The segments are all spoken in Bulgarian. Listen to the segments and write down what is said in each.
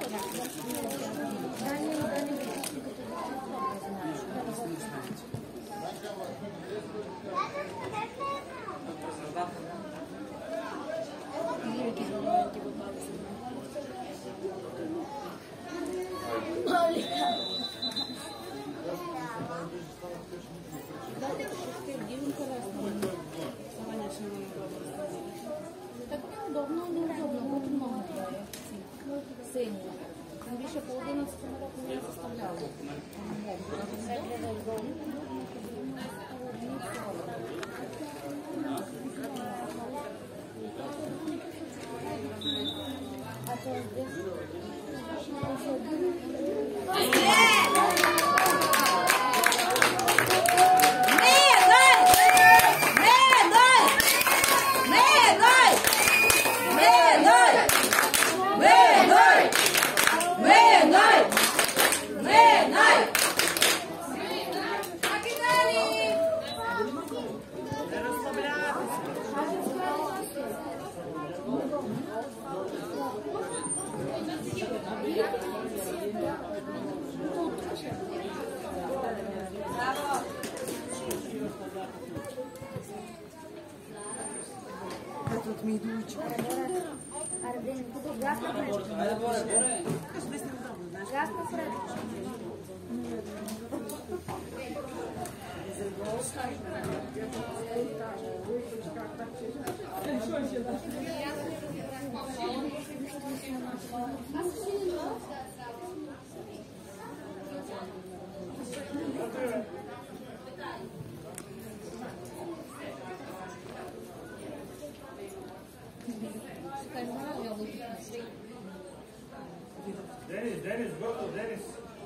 Денис, готов, Денис.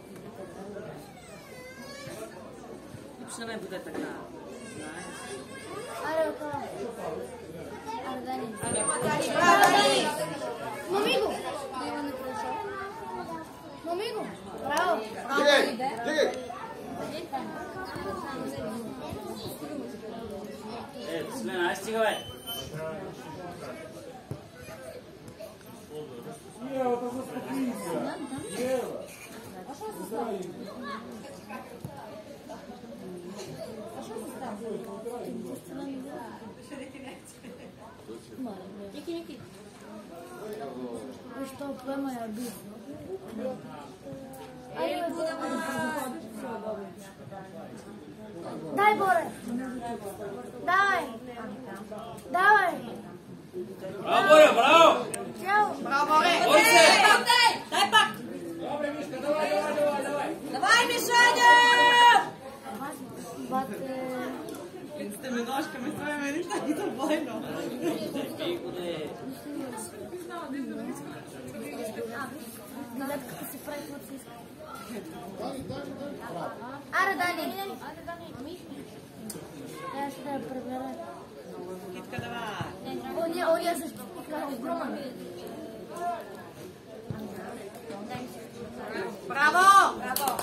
Ще не буде така. Аре, Дани. Момиго! Момиго! Браво! Дигай! Слен, ай стига, бе! Ева, то заспокойся. Ева. Ники. Что прямо я бил. Дай, Боре! Давай! Браво, Боря, браво! Чао! Браво, Боре! Ой се! Дай пак! Добре, Мишка, давай! Давай, Мишаня! Сте ми ножка, ми сме мени таки забойно. Гледат като си прави каквото си иска. Аре, Дани! Трябва ще да я пребера. Китка, давай! Ония също така огромен. Браво!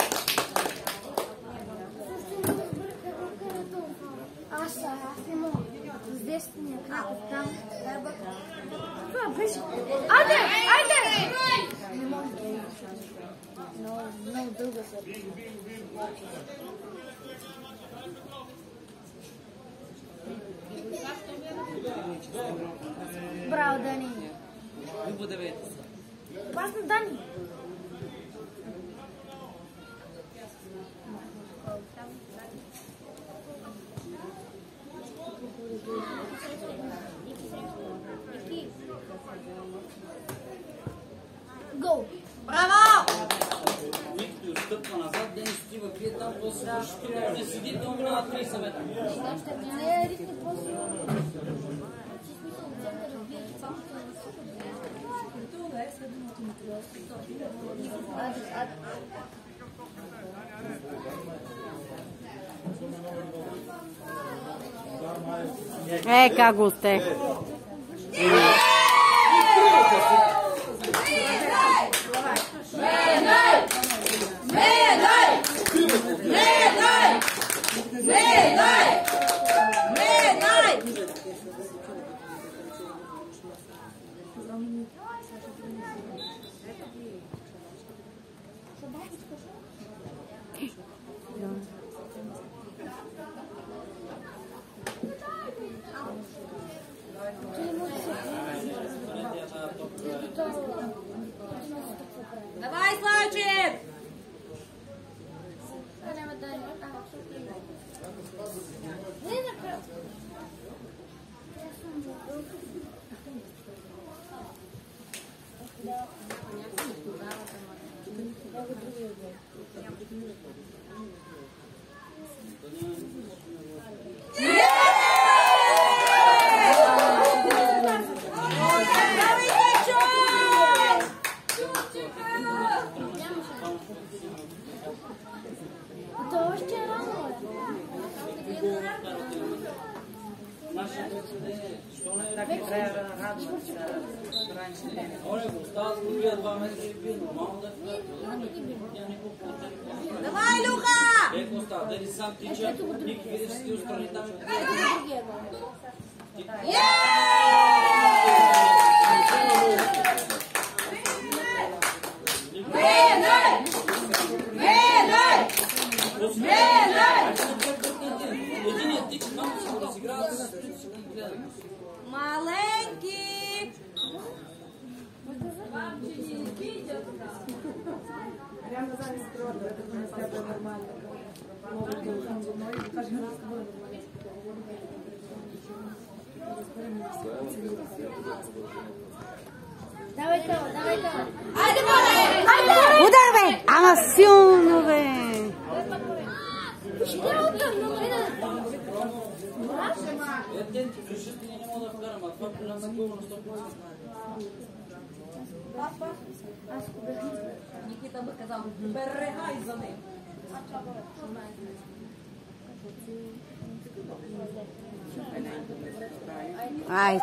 Аз не мога. С десния крак там. Това беше. Айде! Не мога. Много дълга се. Браво, Дани. Любо девета. Пас на Дани. Гол! Браво! Никто стъпва назад, Денис стива крие там, после ще седи, то минава 30 метра. Не, ритни после. Как го сте? То още е рано. Така трябва да радват се. Оле, го остават с другия 2 метра и пие нормално да е. Давай, Люка! Еко остава, дали сам тича, Ник видиш си устрани там. Другия гол. Единият тича там да се разиграват. Маленьки! Давай това, давай това. Айде, моля! Удар, бе! Ама силно, бе! Ще да оттам, но не Те ти решат, ние не мога да вкарам, а това голям загубно на 100%. Никита би казал, берегай за нея. Айде.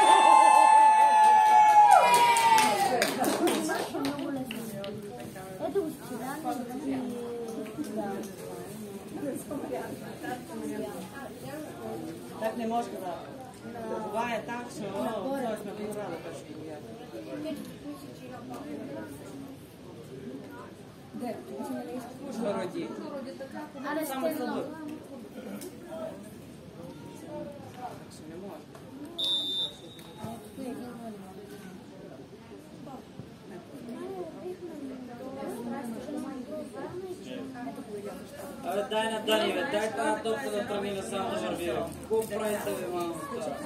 Ето го стиране. Так не може да. Това е так, че това сме добра да пешки. Де? Служба роди. Але Само сте за много. лък. Не може. Абе, дай на Дани, бе, дай тази топка да тръгне само да върви, бе. Какво правите, бе, мамо?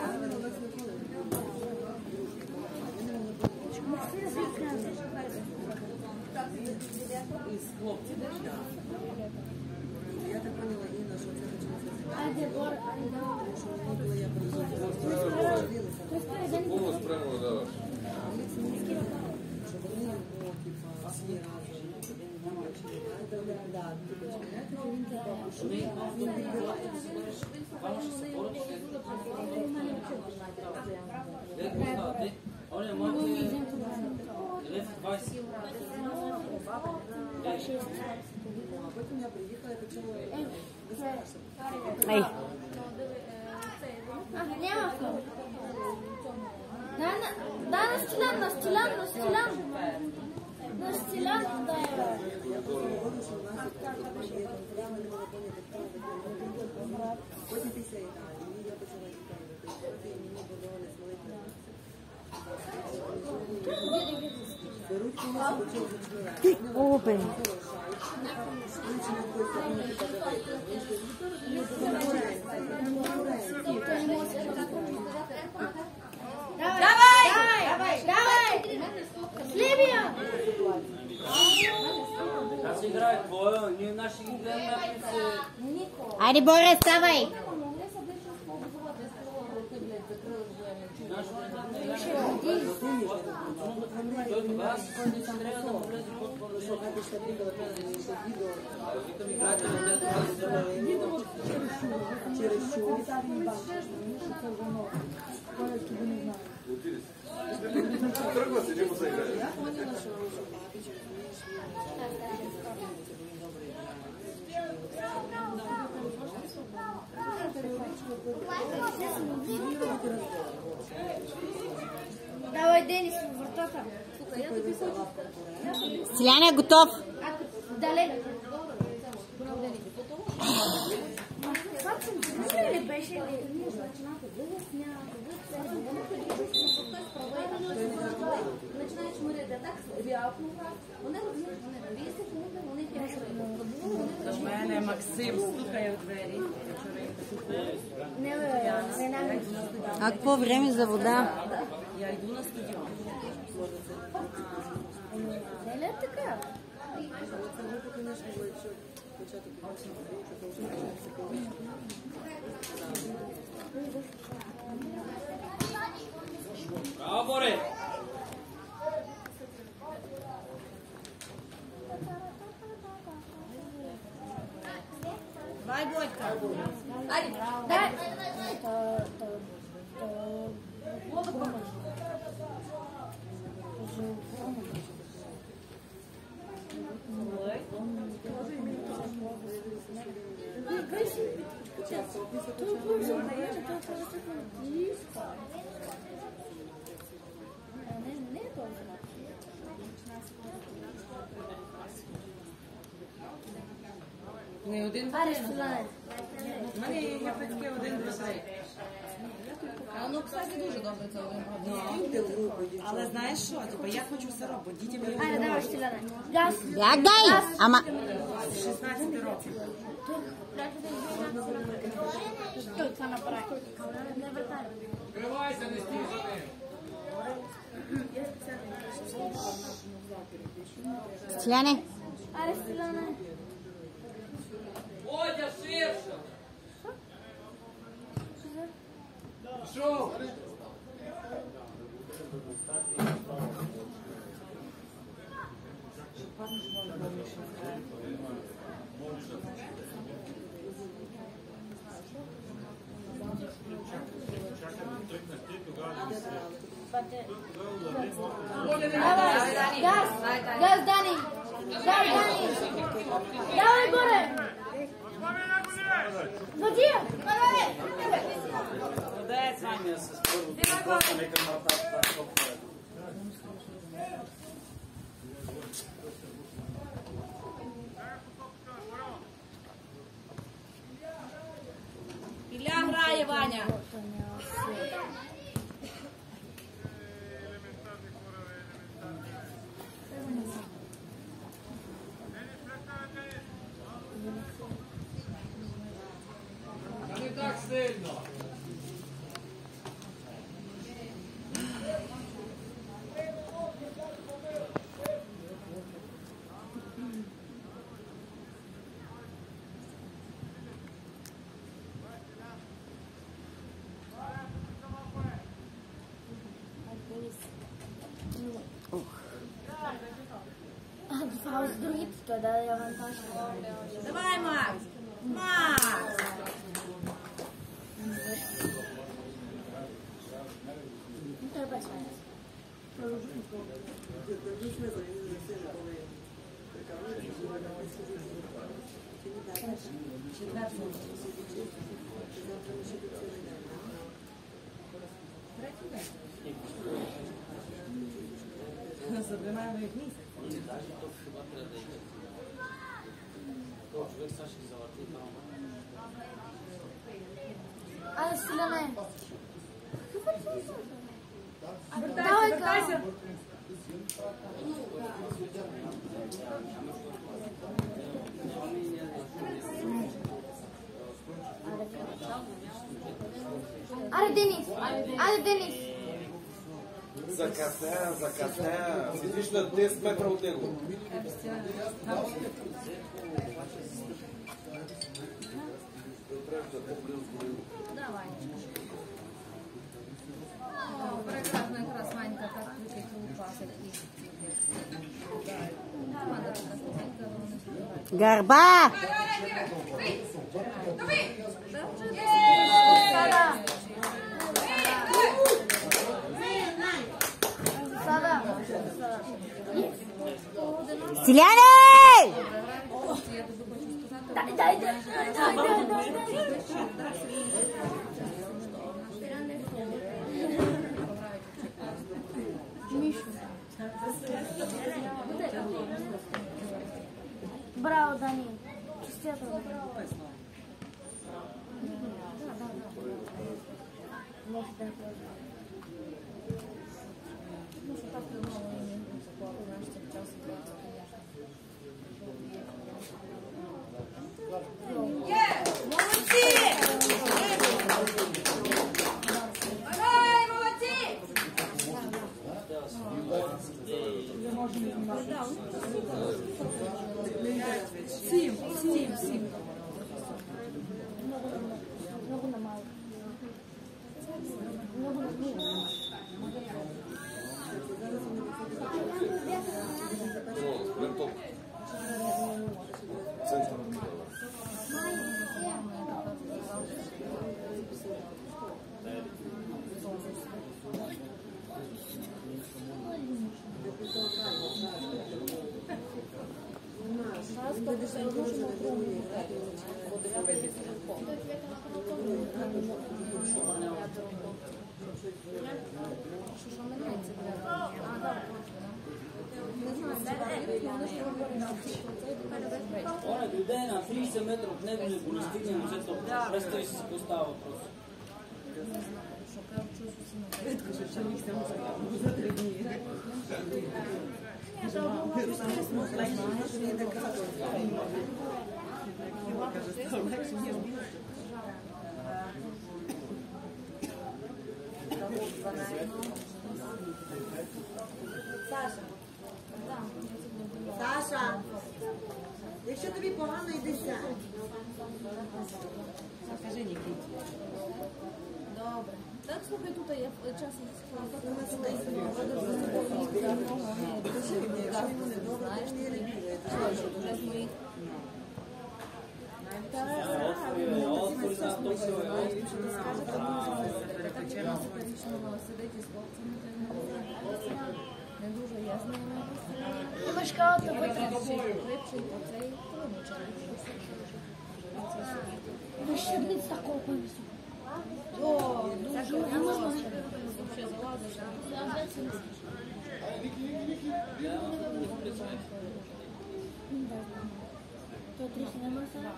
Айде, Бор, Какво спрямо да даваш? Оле, малко е... Лев 20. Ей. няма флот. Да, на Стилян, на Стилян, на Стилян. На Стилян, да е. О, бе. Давай! Давай! Сливия! Аз играя твоя, ние наши ги гледаме, ако се... Айде, Боре, ставай! Той тогава си който се трябва да му влезе по-скоро, защото ще да влезе и се видео. Викам играйте да влезе да Тръгва си, не му се играе. Давай, Денис, в вратата. Стилян е готов. Далеко. Това ли беше ли? За мен е Максим, стукай от двери. Не, не намерих. А какво време за вода? Я иду на стадион. така. Браво, Боре! Vai, Бойка. Дай. Не один. Аре, Стілане. У мене є таке один бросай. Ну, кстати, дуже добре це один. Але знаєш що? Типа, я хочу все робити. Дітям Аре, давай, Стілане. Газ. Як дай? Ама... 16 років. Стой, це набирай. Не вертай. Кривайся, не стій за ним. Стіляне? Аре, Стілане. Водя, ширше! Пішов. Газ. Газ, Дани. Газ, Дани. Давай, горе. Води. Молодець, Ваня. Ілля грає, Ваня! Не так сильно. З другий то дає авантаж. Давай, Макс. Макс. Ну, треба бачити. Забираємо їх місяць. Аре, Стілане. Давай, Вертайся. Аре, Денис. Аре, Денис. Закъсня. Седиш на 10 метра от него. Прекрасно, якраз Ванька так крутить лупасить. Команда така слухенька, вони співають. Гарба! Сада. Стіляне! Дай. Браво, Дани. Чистято. Молодці! Сім. Много на мало. Много на мало. Винток. Центр. Ona дойде на 30 метра от него, не го настигне, може то. Представи си поставя въпрос. Саша, якщо тобі погано, йди сядь. Скажи, Нікіті. Добре. Так, слухай, тут я часом Отвори за не дуже ясно. Важка то витримати. Ви ще дивіться такого повісу. О, дуже. А можна вообще залазиш. То трохи не можна.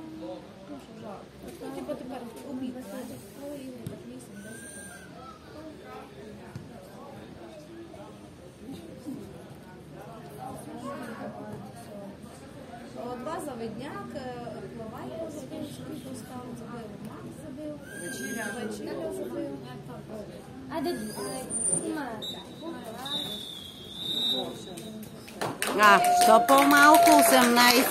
Типа тепер обід. Ой, так місяць, 10. Два завидняк, Плавайко забив, Шкрипов забив, Макс забив, Вечеря забив. А де що по-малко 18.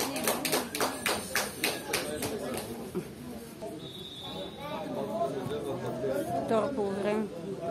Втор по време.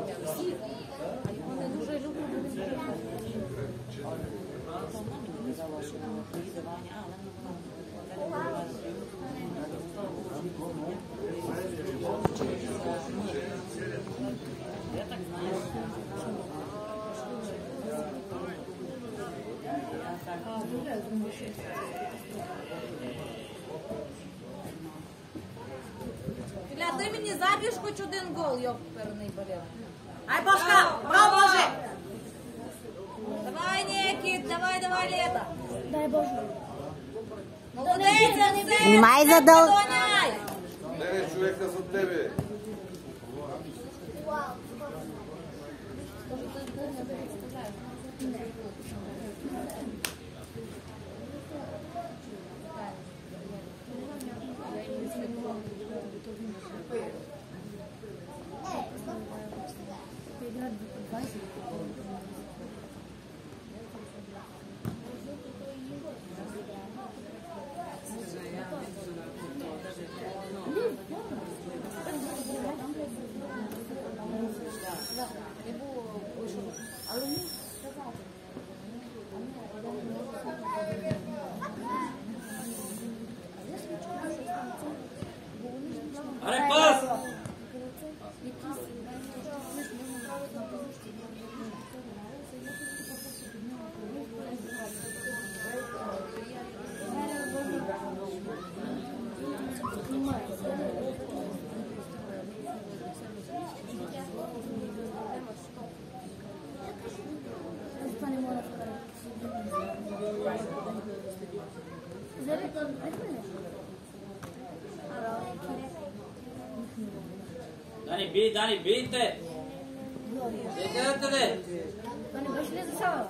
Філя, ти мені заб'єш хоч один гол, йоперний болів. Ай, башка, браво, Боже! Давай, Нікіт, давай, Лето. Дай Боже. Молодець, Внимай за дол... 9 човека за тебе. Аре, пас! Дани, бийте! Декарате! Вони прийшли за сало.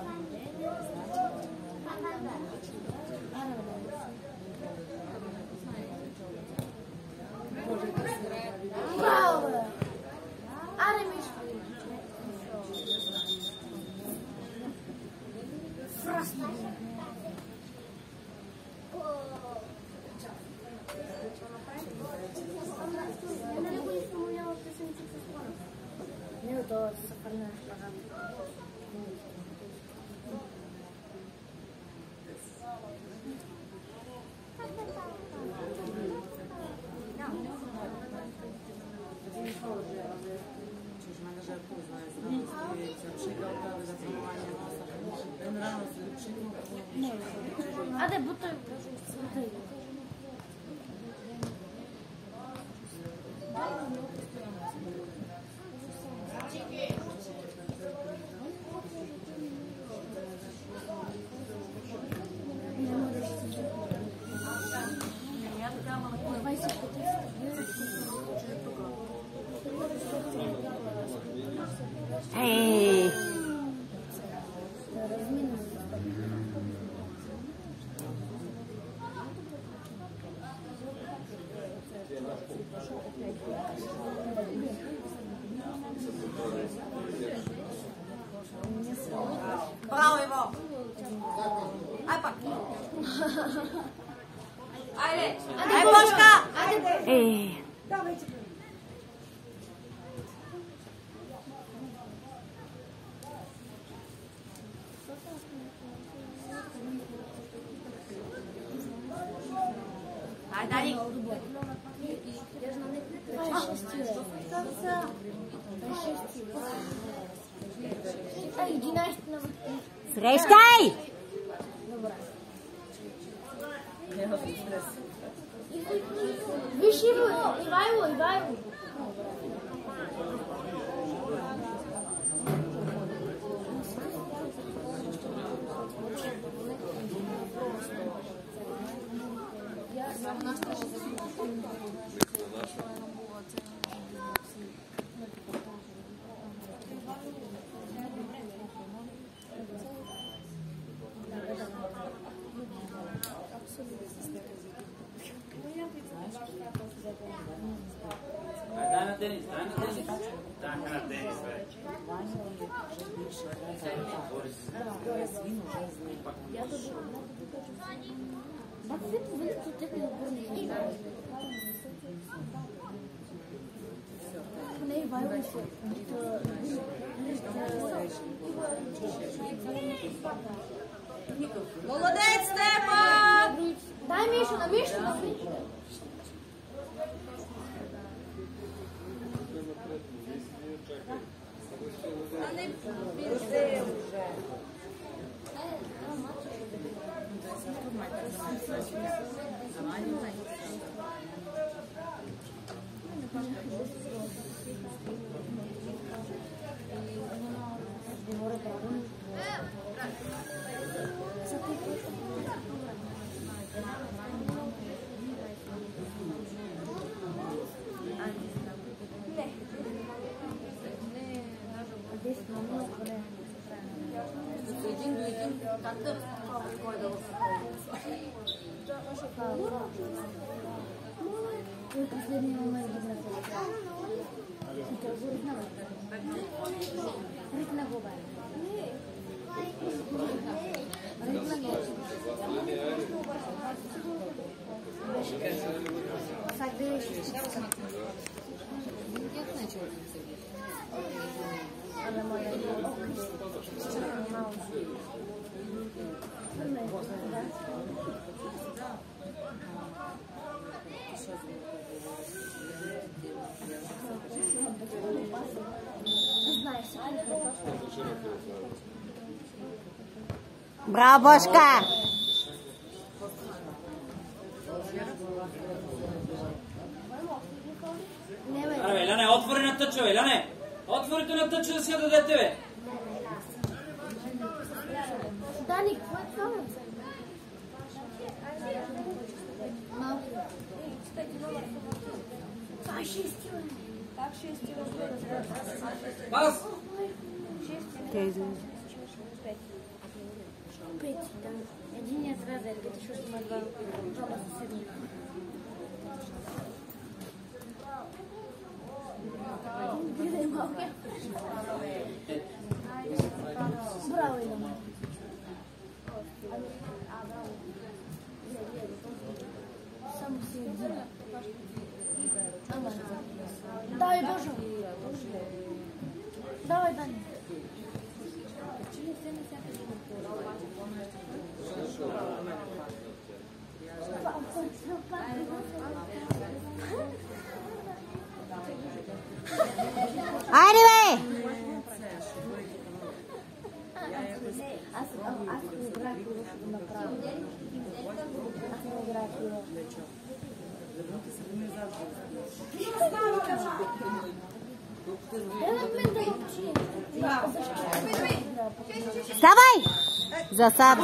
Браво! Аре, Мішко! Красна. Нали го изпълнява песенчето с плана? Не, то се съхраня програмата. Аде, бутай. Ей! Браво, Иво! Ай пак! Айде! Ай, Бошка! Ей! Ай, Дарик! Срещай! Виж, Ивайло. Дай на тенис. Дай на тенис, бе. Молодець, Степан! Дай Мишу, на Мишу. Един до един, как да кой да Последния момент Ритна го бе. Браво, Бошка! Аре, Еляне, отвори на тъча, Еляне! Отворите на тъча да си я дадете, бе! Дани, какво е това? Малко. Това е шести, бе. Как шести, бе? Пас! Пети, да. Единият трябва да е пети, защото има двама съседни. Гледай малко. Браво, Илона. Давай, Боже. Давай, Даня. Айде, бе! Вставай! Засад.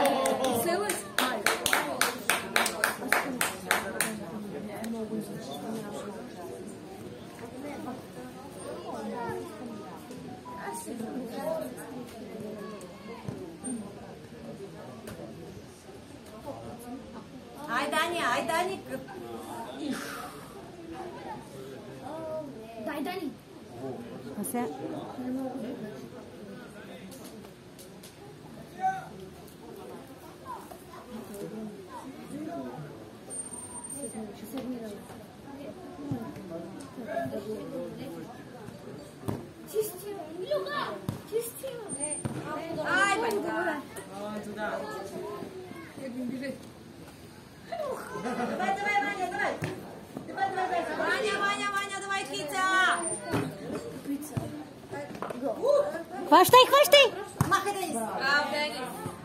Ай, Даня, ай, Даня. Дай, Дани. Сега. Чистил. Люга. Чистил. Ай, Ванька. Давай, Ваня, давай. Ваня, давай, киця. Хващай, хващай! Махай, Денис. Браво, Денис.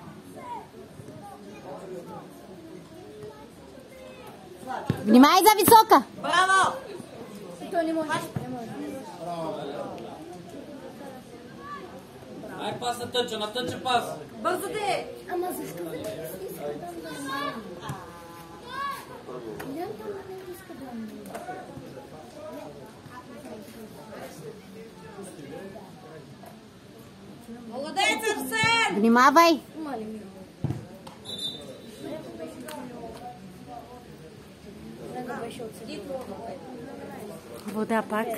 Внимай за висока! Браво. То не може. Ай, пас на тъча пас. Бързо ти. Ама защо да не иска да ме Лента не иска да ме Молодец, Арсен. Внимавай! Вода пак.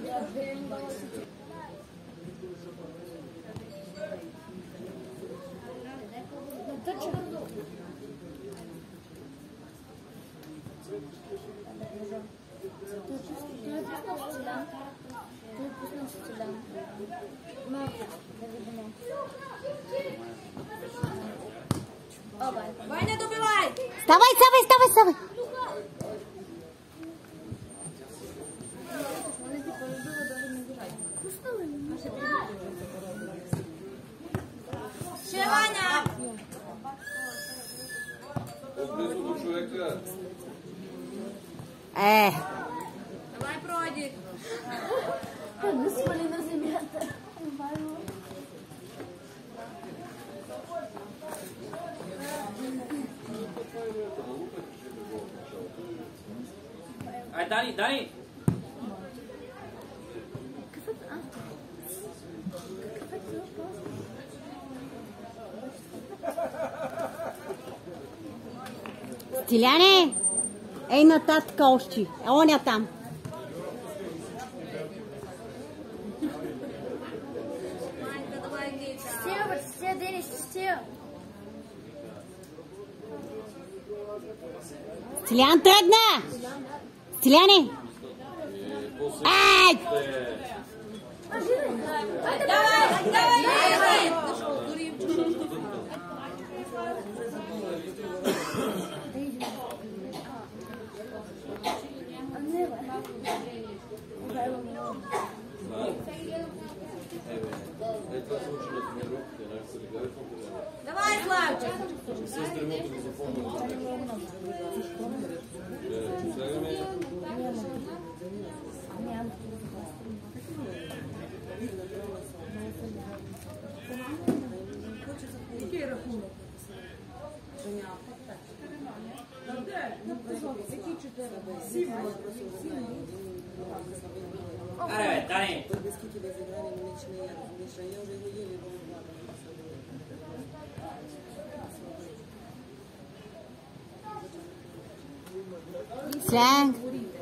Ваня, добивай. Ставай! Ще, Ваня. Близо до човека. Давай, Продик. Да свали на земята. Ай, Дани. Стиляне! Ей нататък още. Оня там. Стил, Денис, стил. Стилян тръгна! Стиляне! Ай! Давай. Давай, Славчик. Аре, Дани. Сленг.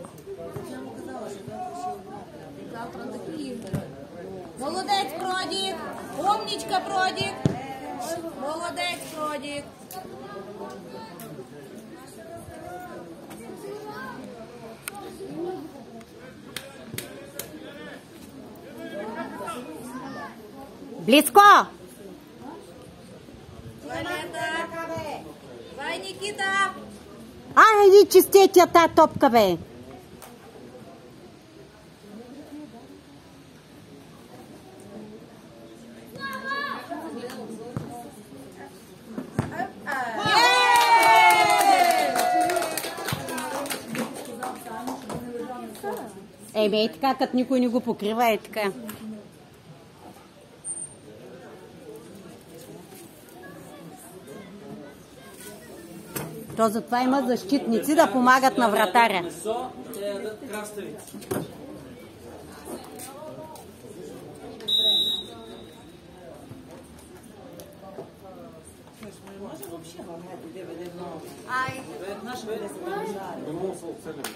Молодець, Продік. Умнічка, Продік. Молодець, Продік. Близко! Vai, Никита! Айде, чистете тая топка, бе! Ей така, като никой не го покрива, е така. То затова има защитници да помагат на вратаря. Месо, те ядат краставици. Може въобще върнете DVD много. Ай. Веднъж бе да се продължава. Много са оцелени.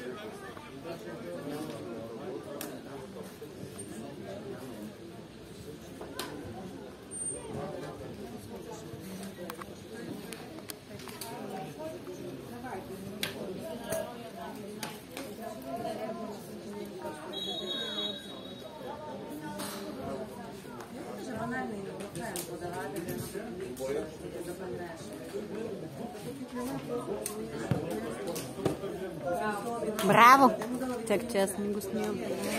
Браво! Чак, че аз не го снимам.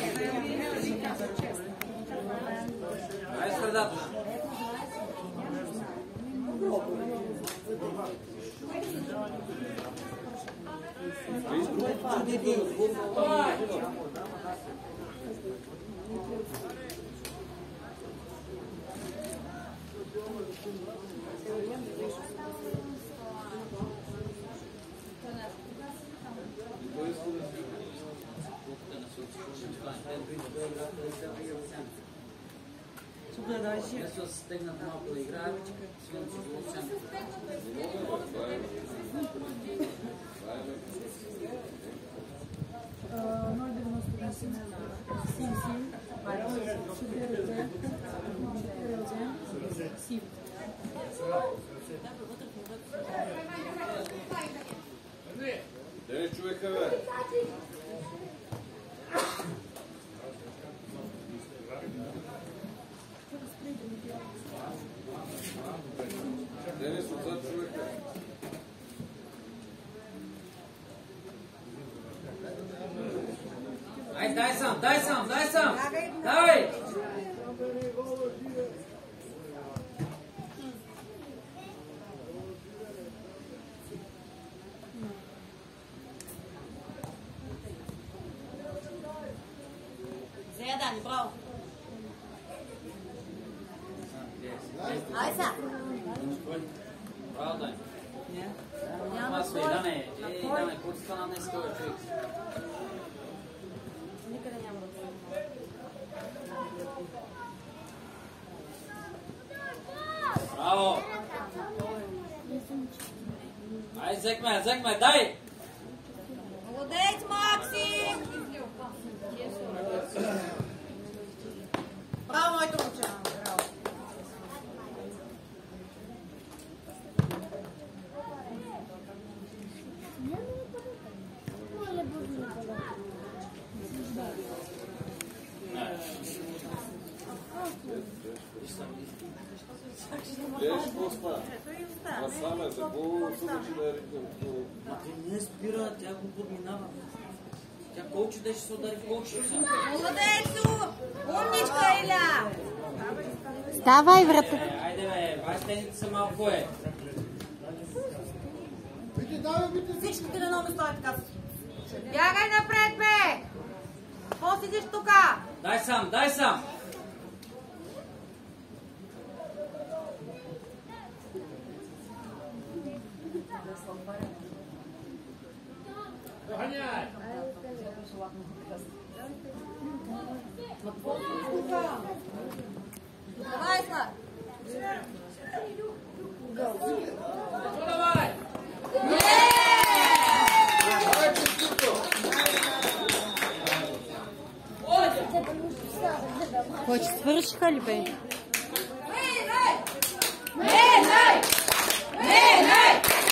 Ай, средата. Супер, да реши. Месо се стегнат малко да играят, свинци го осем. Дели човека, бе? Денис, отзад човека. Ай, дай сам, дай сам, дай сам! Давай! Зедан, браво. Ай са. Браво, дай. Ама сме, Иляне, какво ти стана днес това човек? Никъде няма да бъде. Браво! Ай, взекме, дай! Молодец, Максим! Браво, моето момче! Браво! Деш, поспа. А саме, за какво случи да е рекал? Ма те не спира, тя го подминава. Тя колче да ще се удари в колчето сега. Молодецу! Умничка, Иля! Ставай, врата. Айде бе, байстените са малко е. Всичките на нови стоят така. Бягай напред, бе! Какво сидиш тука? Дай сам, дай сам! Доганяй! Давай, Слав! Ну, давай! Хочеш свършиха ли, бе? Менай!